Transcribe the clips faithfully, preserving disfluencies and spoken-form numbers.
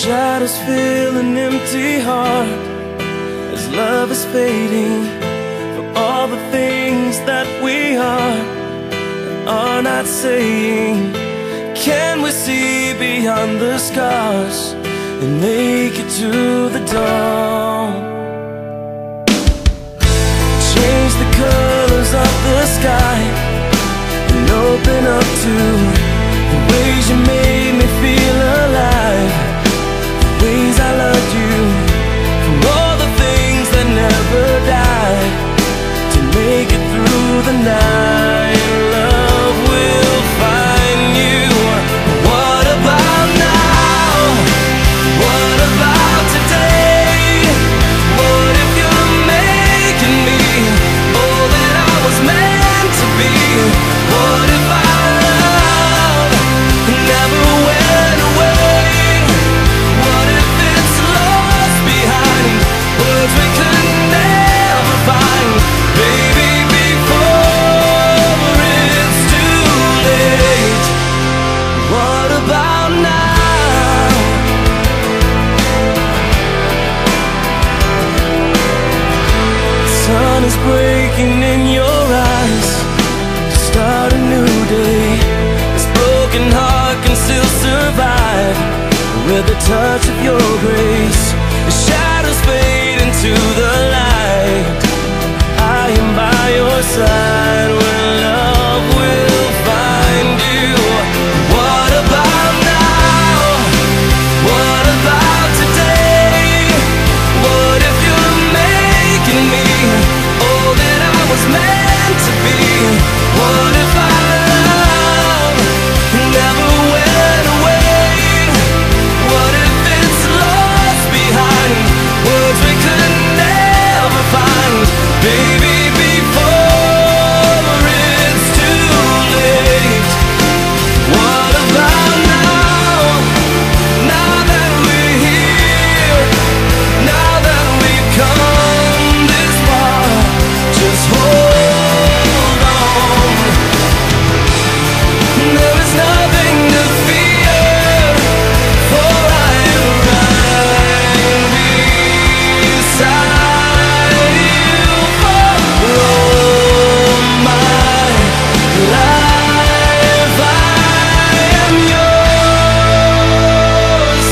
shadows fill an empty heart as love is fading. For all the things that we are and are not saying, can we see beyond the scars and make it to the dawn? Change the colors of the sky and open up to the ways you made me feel alive, the ways I loved you, for all the things that never die, to make it through the night. Love will find you. What about now? What about today? What if you're making me all that I was meant to be? What if our love never went away? What if it's lost behind words we could never find? Baby, before it's too late. What about now? Sun is breaking in your eyes to start a new day. This broken heart can still survive with the touch of your grace. The shadows fade into the light. I am by your side when love will find you. What about now? What about today? What if you're making me all that I was meant to be? What if our love never went away? What if it's lost behind words we could never find? Baby, before it's too late. What about now? Now that we're here, now that we've come this far, just hold on. There is nothing to fear, for I am right beside you for all my life. I am yours.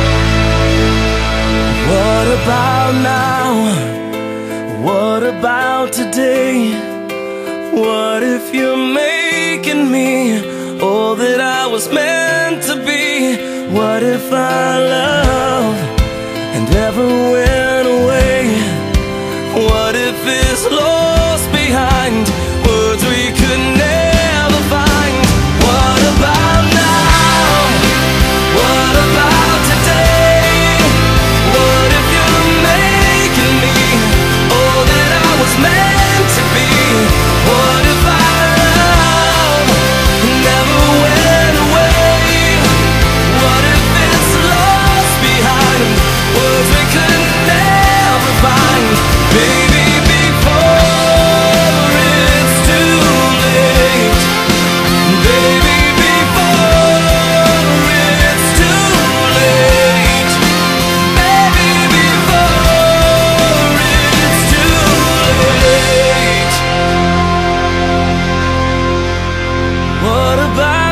What about now? What about today? What if you're making me all that I was meant to be? What if our love and ever went away? What if it's lost behind words we could never find? What about now? What about today? What if you're making me all that I was meant to be? What if our love never went away? What if it's lost behind words we could never find? Baby, before it's too late. Baby, before it's too late. Baby, before it's too late. What about